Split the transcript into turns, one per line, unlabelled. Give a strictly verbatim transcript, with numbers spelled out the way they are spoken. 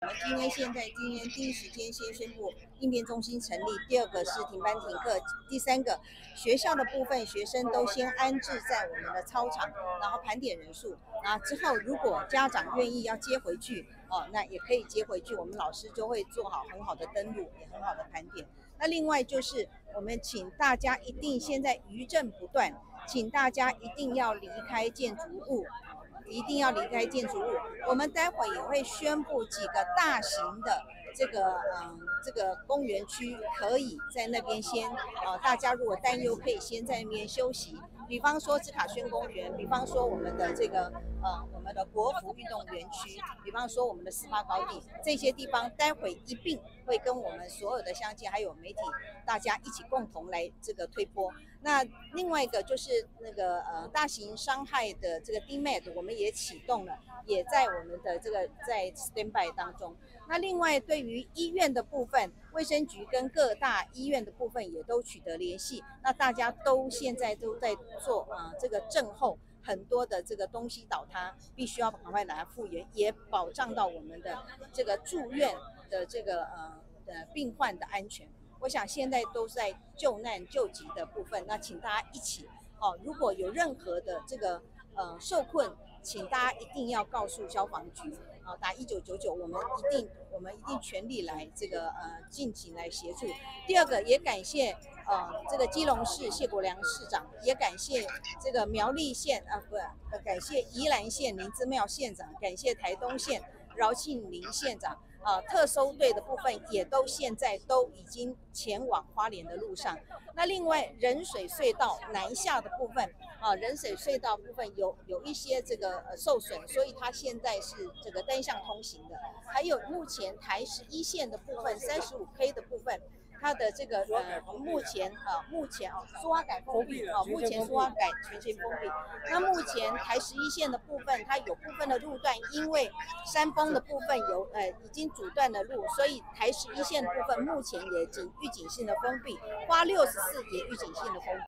我们今天现在今天第一时间先宣布应变中心成立，第二个是停班停课，第三个学校的部分学生都先安置在我们的操场，然后盘点人数，然后之后如果家长愿意要接回去哦，那也可以接回去，我们老师就会做好很好的登录，也很好的盘点。那另外就是我们请大家一定现在余震不断，请大家一定要离开建筑物。一定要离开建筑物。我们待会也会宣布几个大型的这个嗯这个公园区，可以在那边先呃大家如果担忧，可以先在那边休息。比方说芝卡轩公园，比方说我们的这个呃我们的国服运动园区，比方说我们的四八高地，这些地方待会一并会跟我们所有的乡亲还有媒体大家一起共同来这个推播。那另外一个就是那个呃大型伤害的这个 D M A D 我们也启动了，也在我们的这个在 standby 当中。那另外对于医院的部分，卫生局跟各大医院的部分也都取得联系，那大家都现在都在做啊、呃、这个震后很多的这个东西倒塌，必须要赶快来复原，也保障到我们的这个住院的这个呃呃病患的安全。我想现在都在救难救急的部分，那请大家一起哦，如果有任何的这个呃受困，请大家一定要告诉消防局啊、哦，打一九九九，我们一定我们一定全力来这个呃尽情来协助。第二个也感谢呃这个基隆市谢国良市长，也感谢这个苗栗县啊不、呃、感谢宜兰县林之妙县长，感谢台东县饶庆林县长。呃，特搜队的部分也都现在都已经前往花莲的路上。那另外人水隧道南下的部分，啊、呃，人水隧道部分有有一些这个呃受损，所以它现在是这个单向通行的。还有目前台十一线的部分，三十五 K 的部分。它的这个呃，目前啊、呃，目前哦，苏花改封闭哦，目前苏花改全线封闭。那目前台十一线的部分，它有部分的路段因为山崩的部分有呃已经阻断了路，所以台十一线的部分目前也警预警性的封闭，花六十四也预警性的封闭。